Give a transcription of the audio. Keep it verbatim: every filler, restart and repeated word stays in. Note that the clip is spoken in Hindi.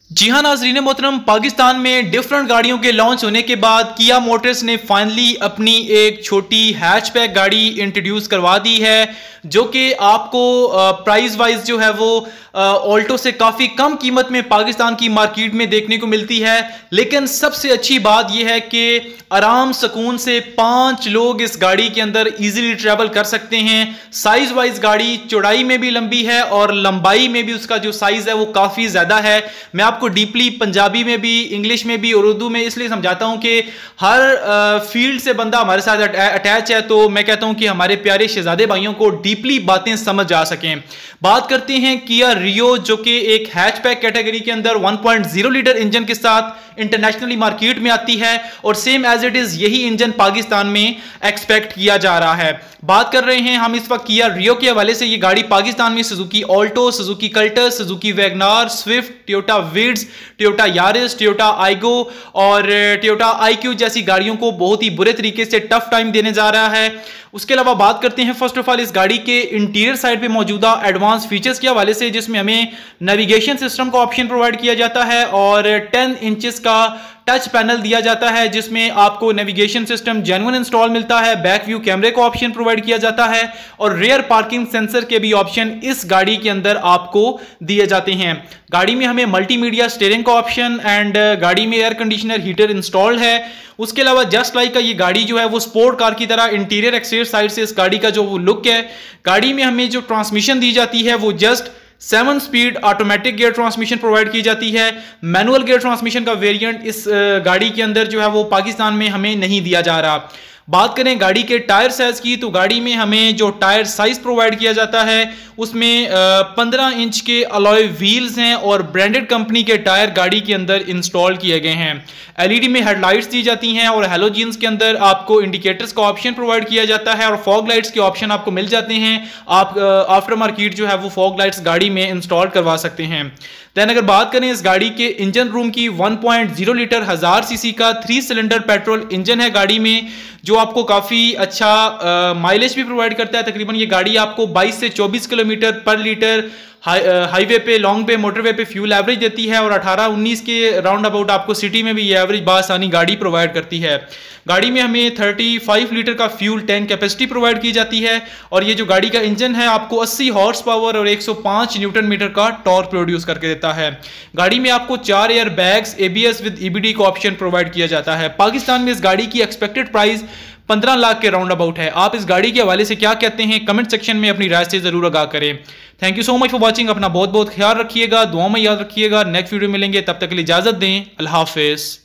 जी हाँ नाजरीन मोहतरम, पाकिस्तान में डिफरेंट गाड़ियों के लॉन्च होने के बाद किया मोटर्स ने फाइनली अपनी एक छोटी हैचबैक गाड़ी इंट्रोड्यूस करवा दी है, जो कि आपको प्राइस वाइज जो है वो ऑल्टो से काफ़ी कम कीमत में पाकिस्तान की मार्केट में देखने को मिलती है। लेकिन सबसे अच्छी बात यह है कि आराम सुकून से पांच लोग इस गाड़ी के अंदर इजीली ट्रैवल कर सकते हैं। साइज वाइज गाड़ी चौड़ाई में भी लंबी है और लंबाई में भी उसका जो साइज है वो काफ़ी ज़्यादा है। मैं आपको डीपली पंजाबी में भी, इंग्लिश में भी और उर्दू में इसलिए समझाता हूं कि हर फील्ड से बंदा हमारे साथ अटैच है, तो मैं कहता हूं कि हमारे प्यारे शहजादे भाइयों को डीपली बातें समझ आ सकें। बात करते हैं किया रियो, जो कि एक हैचबैक कैटेगरी के अंदर one point zero litre engine के साथ इंटरनेशनली मार्केट में आती है और सेम एज इट इज यही इंजन पाकिस्तान में एक्सपेक्ट किया जा रहा है। बात कर रहे हैं हम इस वक्त किया रियो के हवाले से। ये गाड़ी पाकिस्तान में Suzuki Alto, Suzuki Cultus, Suzuki WagonR, Swift, Toyota Vitz, Toyota Yaris, Toyota Aygo और टोयोटा आईक्यू जैसी गाड़ियों को बहुत ही बुरे तरीके से टफ टाइम देने जा रहा है। उसके अलावा बात करते हैं फर्स्ट ऑफ ऑल इस गाड़ी के इंटीरियर साइड पे मौजूदा एडवांस फीचर्स के हवाले से, जिसमें हमें नेविगेशन सिस्टम का ऑप्शन प्रोवाइड किया जाता है और टेन इंचेस का टच पैनल दिया जाता है, जिसमें आपको नेविगेशन सिस्टम जेन्युइन इंस्टॉल मिलता है। बैक व्यू कैमरे का ऑप्शन प्रोवाइड किया जाता है और रियर पार्किंग सेंसर के भी ऑप्शन इस गाड़ी के अंदर आपको दिए जाते हैं। गाड़ी में हमें मल्टीमीडिया स्टीयरिंग का ऑप्शन एंड गाड़ी में एयर कंडीशनर हीटर इंस्टॉल्ड है। उसके अलावा जस्ट लाइक का ये गाड़ी जो है वो स्पोर्ट कार की तरह इंटीरियर एक्सटीरियर साइड से इस गाड़ी का जो वो लुक है, गाड़ी में हमें जो ट्रांसमिशन दी जाती है वो just seven speed automatic gear transmission provide की जाती है। मैनुअल गियर ट्रांसमिशन का वेरिएंट इस गाड़ी के अंदर जो है वो पाकिस्तान में हमें नहीं दिया जा रहा। बात करें गाड़ी के टायर साइज की, तो गाड़ी में हमें जो टायर साइज प्रोवाइड किया जाता है उसमें पंद्रह इंच के अलॉय व्हील्स हैं और ब्रांडेड कंपनी के टायर गाड़ी के अंदर इंस्टॉल किए गए हैं। एलईडी में हेडलाइट्स दी जाती हैं और हेलोजन्स के अंदर आपको इंडिकेटर्स का ऑप्शन प्रोवाइड किया जाता है और फॉग लाइट्स के ऑप्शन आपको मिल जाते हैं। आप आफ्टर मार्केट जो है वो फॉग लाइट्स गाड़ी में इंस्टॉल करवा सकते हैं। देन अगर बात करें इस गाड़ी के इंजन रूम की, वन पॉइंट ज़ीरो लीटर हजार सीसी का थ्री सिलेंडर पेट्रोल इंजन है गाड़ी में, जो आपको काफ़ी अच्छा माइलेज भी प्रोवाइड करता है। तकरीबन ये गाड़ी आपको बाईस से चौबीस किलोमीटर पर लीटर हाईवे पे, लॉन्ग पे, मोटरवे पे फ्यूल एवरेज देती है और अठारह उन्नीस के राउंड अबाउट आपको सिटी में भी ये एवरेज बासानी गाड़ी प्रोवाइड करती है। गाड़ी में हमें पैंतीस लीटर का फ्यूल टैंक कैपेसिटी प्रोवाइड की जाती है और ये जो गाड़ी का इंजन है आपको अस्सी हॉर्स पावर और एक सौ पाँच न्यूटन मीटर का टॉर्क प्रोड्यूस करके देता है। गाड़ी में आपको चार air bags, ABS with EBD का ऑप्शन प्रोवाइड किया जाता है। पाकिस्तान में इस गाड़ी की एक्सपेक्टेड प्राइस पंद्रह लाख के राउंड अबाउट है। आप इस गाड़ी के हवाले से क्या कहते हैं, कमेंट सेक्शन में अपनी राय से जरूर आगाह करें। Thank you so much for watching. अपना बहुत बहुत ख्याल रखिएगा, दुआ में याद रखिएगा। नेक्स्ट वीडियो मिलेंगे, तब तक के लिए इजाजत दें। अल्लाह हाफिज।